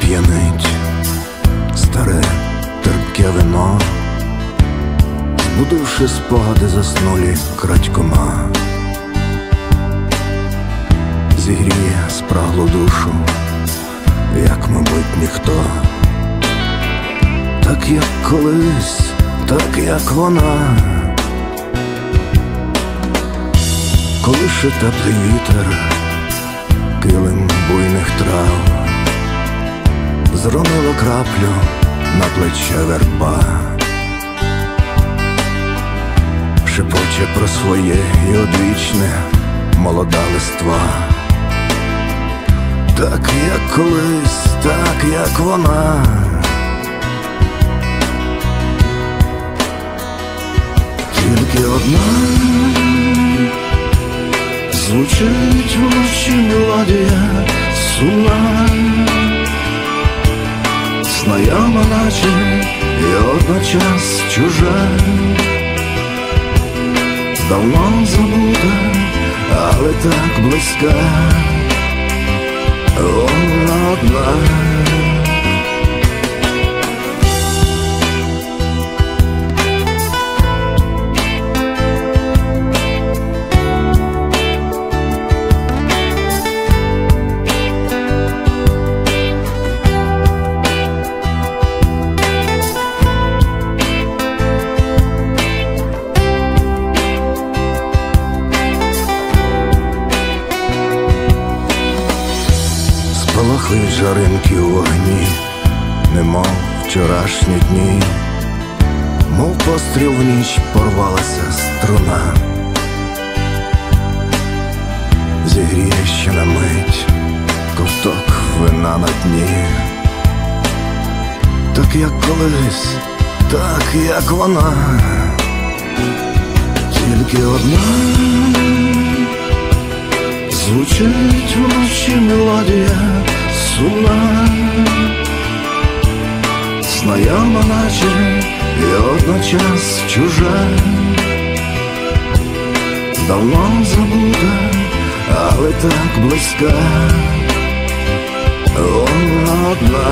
п'янить старе терпке вино, збудивши спогади заснулі крадькома, зігріє спраглу душу, як, мабуть, ніхто. Так, як колись, так, як вона, колише теплий вітер, килим буйних трав, зронила краплю на плече верба, шепоче про своє і одвічне молода листва. Так, як колись, так, як вона, тільки одна звучить вночі мелодія сумна, знайома наче і одночас чужа, давно забута, але так близька, вона одна. Спалахують жаринки у вогні, немов вчорашні дні, мов постріл в ніч порвалася струна, зігріє ще на мить ковток вина на дні. Так, як колись, так, як вона, тільки одна звучить вночі мелодія сумна, знайома наче і одночас чужа, давно забута, але так близька, вона одна.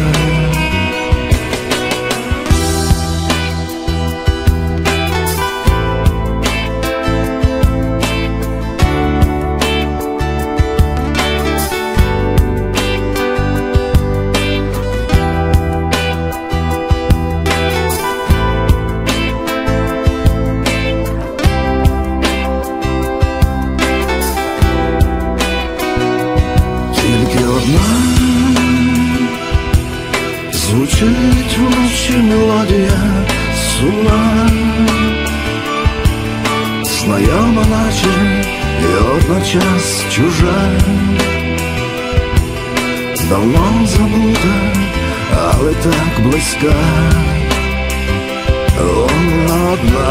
Звучить вночі мелодія сумна, знайома наче і одночас чужа, давно забута, але так близька, вона одна.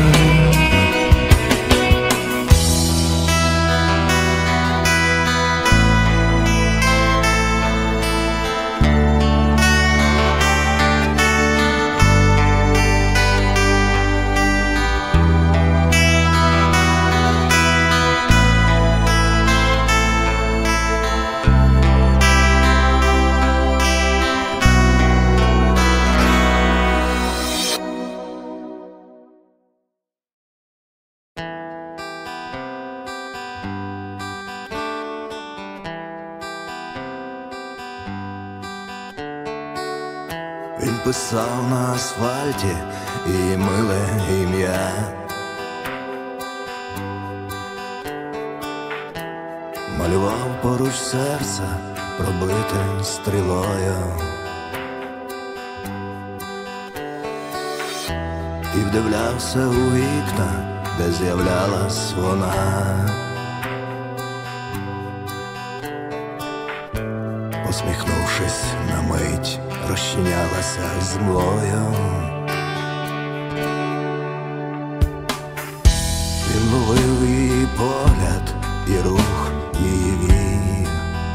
Він писав на асфальті її миле ім'я, малював поруч серце, пробите стрілою, і вдивлявся у вікна, де з'являлась вона. Посміхнувшись на мить, розчинялася з млою. Він ловив її погляд і рух її вій,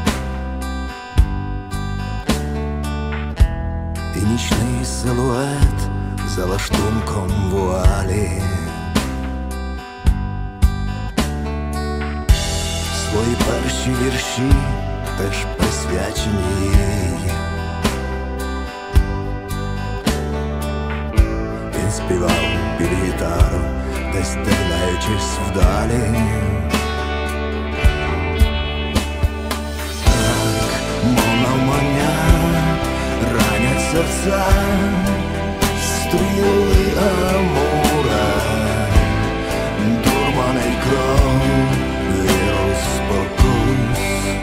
і нічний силует за лаштунком вуалі. Свої перші вірші теж присвячені їй. він співав під гітару, десь стріляючись вдалі. Так, мов навмання, ранять серця стріли Амура, дурманить кров віру спокус.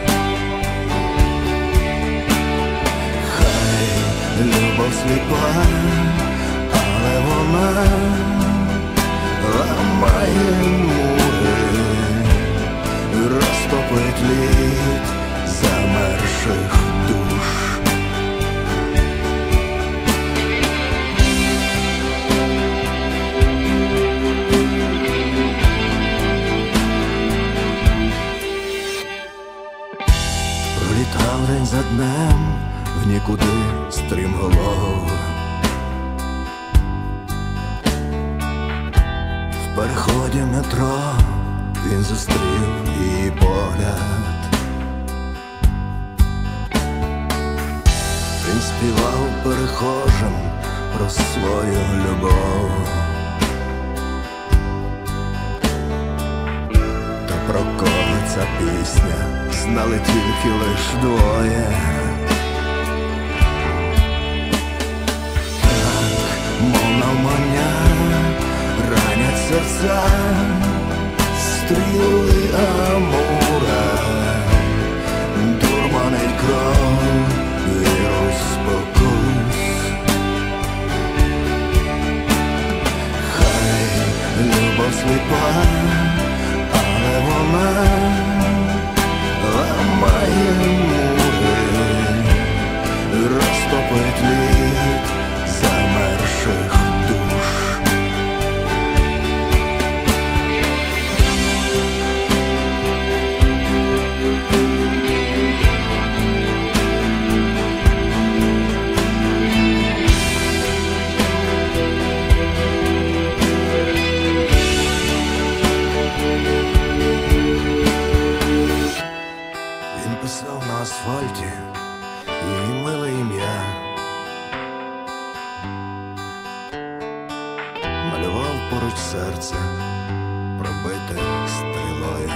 Хай любов сліпа, але вона ламає мури, розтопить лід замерших душ. Пролітав день за днем в нікуди стрімголов. В переході метро він зустрів її погляд. Він співав перехожим про свою любов. Та про кого ця пісня знали тільки лиш двоє. Так, мов навмання, ранять серця стріли Амура, дурманить кров віру спокус. Хай любов сліпа, але вона ламає мури, розтопить лід замерших душ. Він писав на асфальті її миле ім'я, малював поруч серце, пробите стрілою.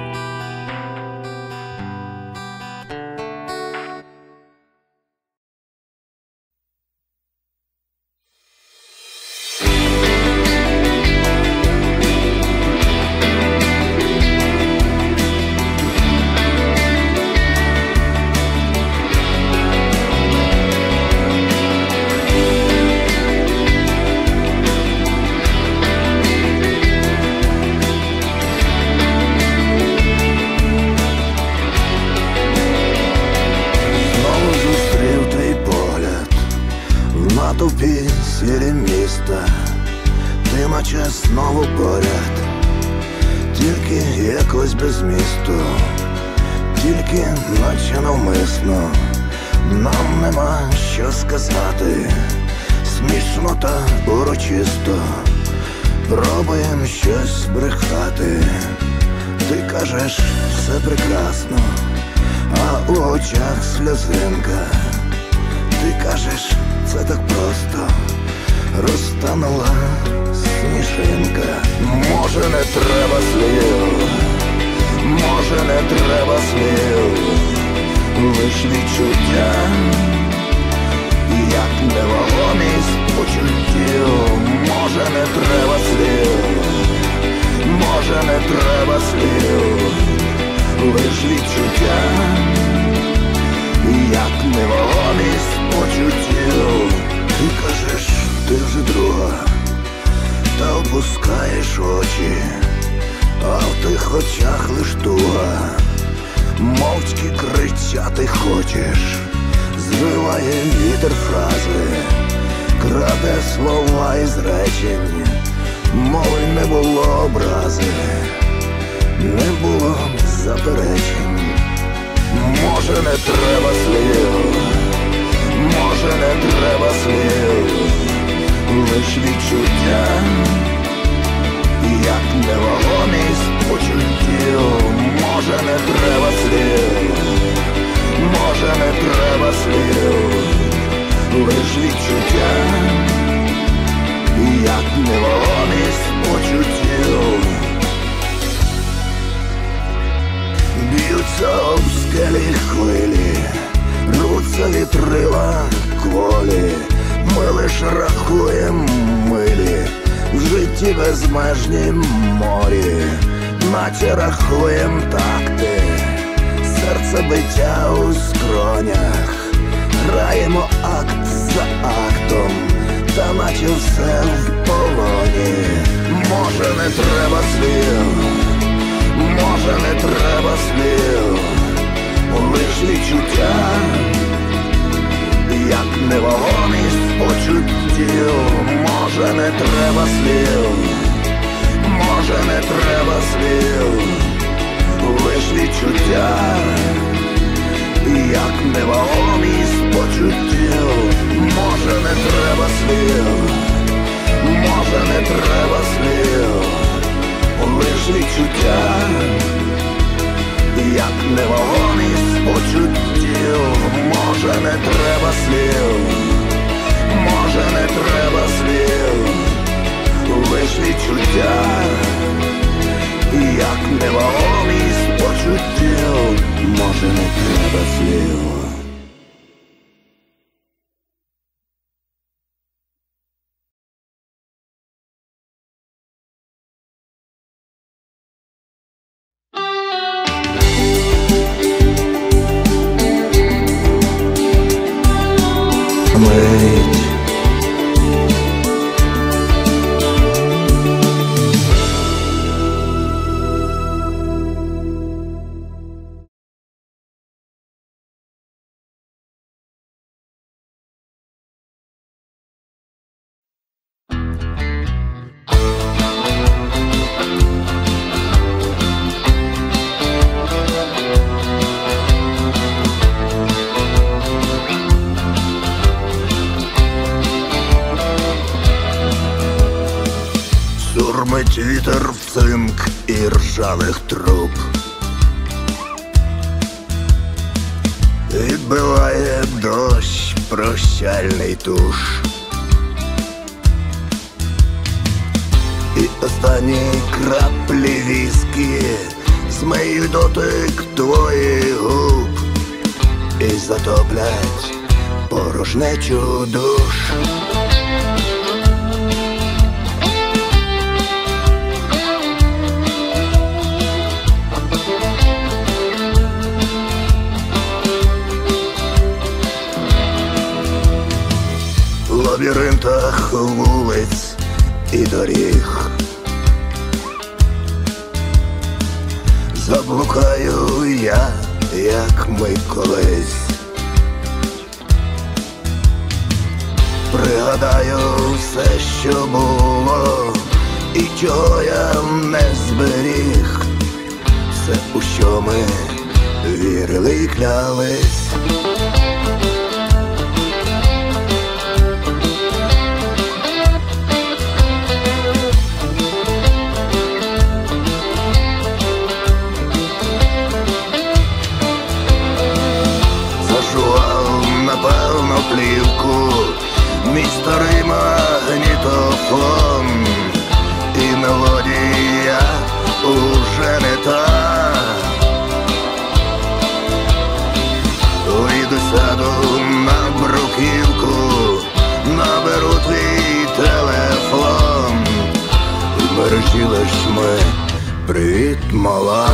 Натовпі сірі міста, ти наче знову поряд, тільки якось без місту, тільки наче навмисно. Нам нема що сказати, смішно та урочисто, пробуєм щось брехати. Ти кажеш, все прекрасно, а у очах сльозинка. Ти кажеш, це так просто, розтанула сніжинка. Може не треба слів, може не треба слів, лиш відчуття, як невагомість почуттів. Може не треба слів, може не треба слів, лиш відчуття, як невагомість почуттів. Ти кажеш, ти вже друга, та опускаєш очі, а в тих очах лиш туга. Мовчки кричати хочеш, звиває вітер фрази, краде слова із речень, мови не було образи, не було заперечень. Може не треба слів, може не треба слів, лиш відчуття, як невагомість почуттів. Може не треба слів, може не треба слів, лиш відчуття, рахуєм милі в житті безмежнім морі, наче рахуєм такти, серцебиття у скронях, граємо акт за актом, та наче все в полоні. Може не треба слів, може не треба слів, лиш відчуття, як невагомість почуттів. Може не треба слів, може не треба слів, лиш відчуття, як невагомість почуттів. Може не треба слів, може не треба слів, лиш відчуття, як невагомість почуттів. Може не треба слів, може не треба слів, лиш відчуття, як невагомість почуттів. Може не треба слів. Сурмить вітер в цинк і ржавих труб, відбиває дощ прощальний туш, і останні краплі віскі змиють дотик твоїх губ і затоплять порожнечу душ. В лабіринтах вулиць і доріг заблукаю я, як ми колись. Пригадаю все, що було і чого я не зберіг, все, у що ми вірили й клялись. Напевно плівку мій старий магнітофон, і мелодія уже не та. Вийду, сяду на бруківку, наберу твій телефон, бережи лиш ми, привіт, мала.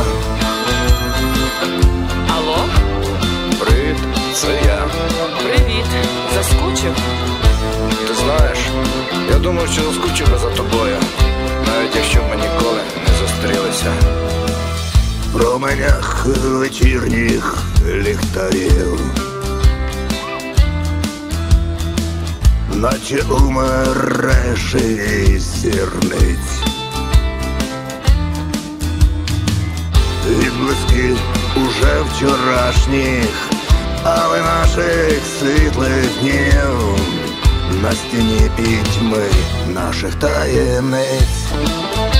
Алло? Привіт, це я. Привіт. Заскучив? Ти знаєш, я думав, що заскучив би за тобою, навіть якщо ми ніколи не зустрілися. В променях вечірніх ліхтарів, наче у мережі зірниць, відблиски уже вчорашніх, але наших світлих днів, на стіні пітьми наших таємниць.